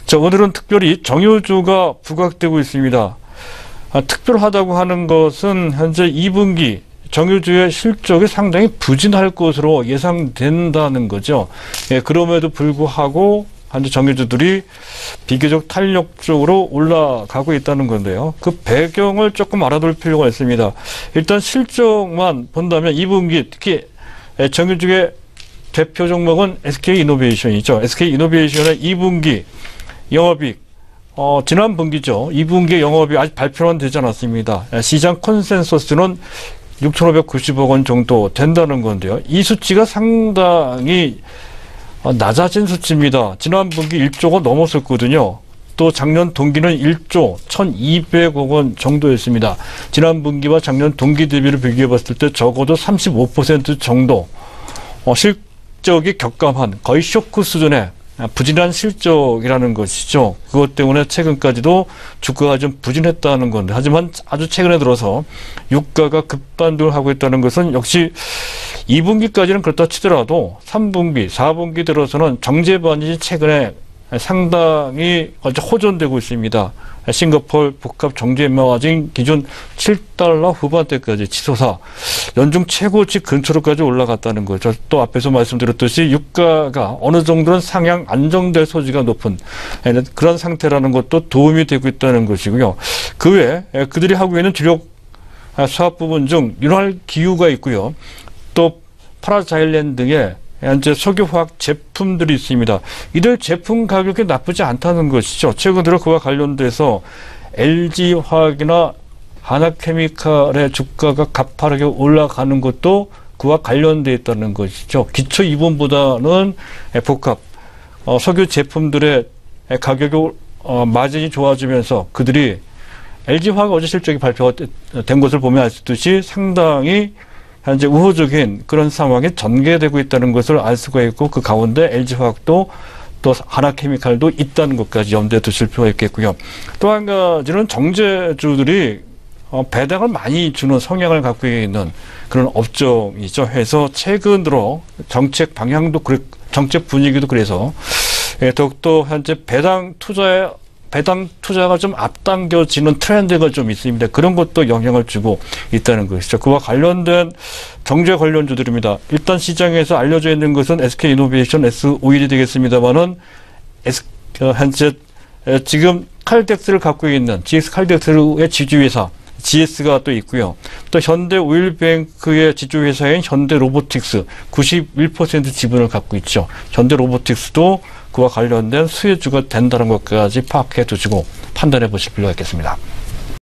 자, 오늘은 특별히 정유주가 부각되고 있습니다. 특별하다고 하는 것은 현재 2분기 정유주의 실적이 상당히 부진할 것으로 예상된다는 거죠. 예, 그럼에도 불구하고 현재 정유주들이 비교적 탄력적으로 올라가고 있다는 건데요. 그 배경을 조금 알아둘 필요가 있습니다. 일단 실적만 본다면 2분기 특히 정유주의 대표 종목은 SK이노베이션이죠. SK이노베이션의 2분기 영업이익, 지난 분기죠. 2분기 영업이익 아직 발표는 되지 않았습니다. 시장 컨센서스는 6,590억 원 정도 된다는 건데요. 이 수치가 상당히 낮아진 수치입니다. 지난 분기 1조가 넘었었거든요. 또 작년 동기는 1조 1,200억 원 정도였습니다. 지난 분기와 작년 동기 대비를 비교해 봤을 때 적어도 35% 정도 실적이 격감한 거의 쇼크 수준의 부진한 실적이라는 것이죠. 그것 때문에 최근까지도 주가가 좀 부진했다는 건데, 하지만 아주 최근에 들어서 유가가 급반등을 하고 있다는 것은 역시 2분기까지는 그렇다 치더라도 3분기, 4분기 들어서는 정제 반전이 최근에 상당히 호전되고 있습니다. 싱가포르 복합 정제마진 기준 7달러 후반대까지 치솟아 연중 최고치 근처로까지 올라갔다는 거죠. 또 앞에서 말씀드렸듯이 유가가 어느 정도는 상향 안정될 소지가 높은 그런 상태라는 것도 도움이 되고 있다는 것이고요. 그 외에 그들이 하고 있는 주력 사업 부분 중 윤활 기유가 있고요. 또 파라자일렌 등의 현재 석유화학 제품들이 있습니다. 이들 제품 가격이 나쁘지 않다는 것이죠. 최근 들어 그와 관련돼서 LG화학이나 하나케미칼의 주가가 가파르게 올라가는 것도 그와 관련되어 있다는 것이죠. 기초 이론보다는 복합 석유 제품들의 가격이 마진이 좋아지면서 그들이 LG화학 어제 실적이 발표된 것을 보면 알 수 있듯이 상당히 현재 우호적인 그런 상황이 전개되고 있다는 것을 알 수가 있고, 그 가운데 LG화학도 또 하나케미칼도 있다는 것까지 염두에 두실 필요가 있겠고요. 또 한 가지는 정제주들이 배당을 많이 주는 성향을 갖고 있는 그런 업종이죠. 해서 최근 들어 정책 방향도 정책 분위기도 그래서 더욱더 현재 배당 투자가 좀 앞당겨지는 트렌드가 좀 있습니다. 그런 것도 영향을 주고 있다는 것이죠. 그와 관련된 정제 관련주들입니다. 일단 시장에서 알려져 있는 것은 SK이노베이션 S51이 되겠습니다만은 현재 지금 칼덱스를 갖고 있는 GX 칼덱스의 지주회사 GS가 또 있고요. 또 현대오일뱅크의 지주회사인 현대로보틱스 91% 지분을 갖고 있죠. 현대로보틱스도 그와 관련된 수혜주가 된다는 것까지 파악해 두시고 판단해 보실 필요가 있겠습니다.